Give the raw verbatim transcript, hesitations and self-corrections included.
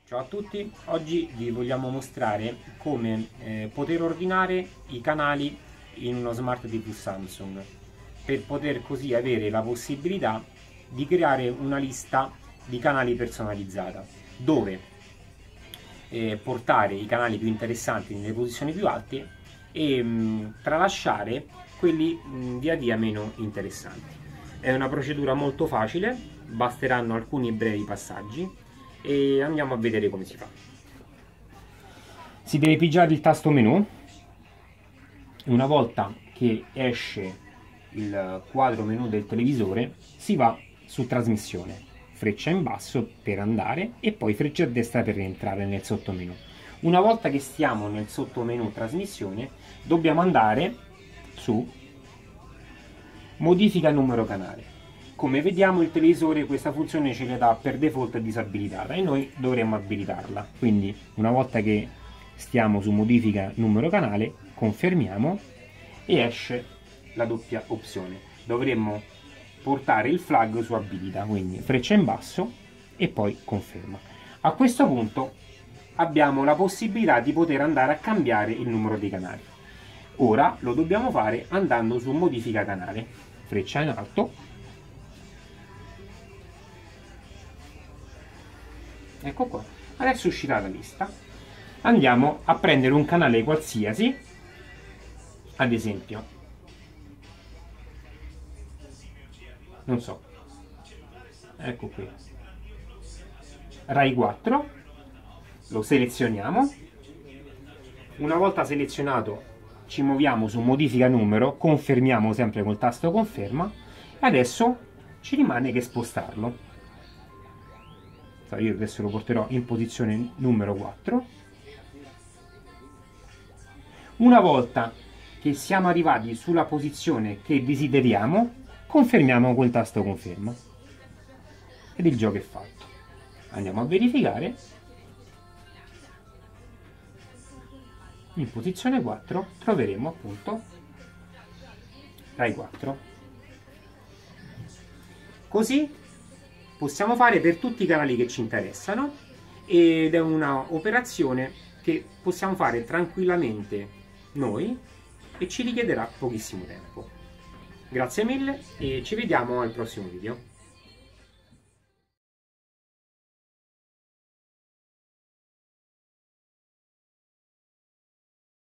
Ciao a tutti, oggi vi vogliamo mostrare come eh, poter ordinare i canali in uno smart T V Samsung per poter così avere la possibilità di creare una lista di canali personalizzata dove eh, portare i canali più interessanti nelle posizioni più alte e mh, tralasciare quelli mh, via via meno interessanti. È una procedura molto facile, basteranno alcuni brevi passaggi e andiamo a vedere come si fa. Si deve pigiare il tasto menu. Una volta che esce il quadro menu del televisore si va su trasmissione, freccia in basso per andare e poi freccia a destra per rientrare nel sottomenu. Una volta che stiamo nel sottomenu trasmissione dobbiamo andare su modifica numero canale. Come vediamo il televisore questa funzione ce la dà per default disabilitata e noi dovremmo abilitarla. Quindi una volta che stiamo su modifica numero canale confermiamo e esce la doppia opzione. Dovremmo portare il flag su abilita, quindi freccia in basso e poi conferma. A questo punto abbiamo la possibilità di poter andare a cambiare il numero dei canali. Ora lo dobbiamo fare andando su modifica canale, freccia in alto. Ecco qua, adesso uscirà la lista. Andiamo a prendere un canale qualsiasi, ad esempio, non so, ecco qui, Rai quattro, lo selezioniamo. Una volta selezionato ci muoviamo su modifica numero, confermiamo sempre col tasto conferma e adesso ci rimane che spostarlo. Io adesso lo porterò in posizione numero quattro. Una volta che siamo arrivati sulla posizione che desideriamo, confermiamo col tasto conferma ed il gioco è fatto. Andiamo a verificare. In posizione quattro troveremo appunto Rai quattro. Così possiamo fare per tutti i canali che ci interessano ed è una operazione che possiamo fare tranquillamente noi e ci richiederà pochissimo tempo. Grazie mille e ci vediamo al prossimo video.